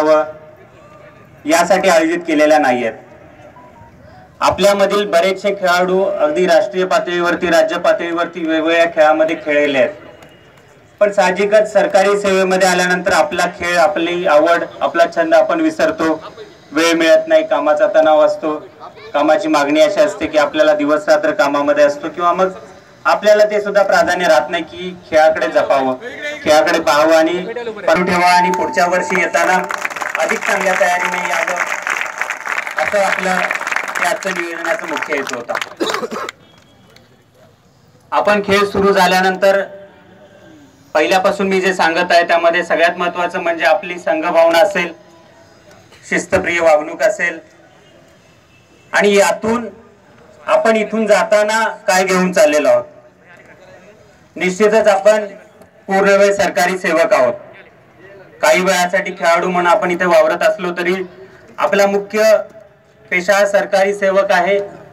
व्हावं यासाठी आयोजित केलेल्या नाही आहेत। आपल्यामधील बरेचसे खेळाडू अगदी राष्ट्रीय पातळीवरती, राज्य पातळीवरती वेगवेगळ्या खेळामध्ये खेळलेले आहेत, पण साहजिकच सरकारी सेवेमध्ये आल्यानंतर आपला खेळ, आपली आवड, आपला छंद आपण विसरतो, वेळ मिळत नाही, कामाचा तणाव असतो, कामाची मागणी अशी असते की आपल्याला दिवस रात्र कामामध्ये असतो, किंवा मग आपल्याला ते सुद्धा प्राधान्य राहत नाही की खेळाकडे जपावं, खेळाकडे पाहावं आणि परू ठेवा आणि पुढच्या वर्षी येताना अधिक चांगल्या तयारीने यावं, असं आपलं याचं नियोजनाचा मुख्य हेतू होता। आपण खेळ सुरू झाल्यानंतर पहिल्यापासून मी जे सांगत आहे त्यामध्ये सगळ्यात महत्त्वाचं म्हणजे आपली संघभावना असेल, शिस्तप्रिय वागणूक असेल, आणि यातून आपण इथून जाताना काय घेऊन चाललेलो आहोत। निश्चितच आपण पूर्णवेळ सरकारी सेवक आहोत। काही वेळासाठी खेळाडू म्हणून आपण इथे वावरत असलो तरी आपला मुख्य पेशा सरकारी सेवक आहे।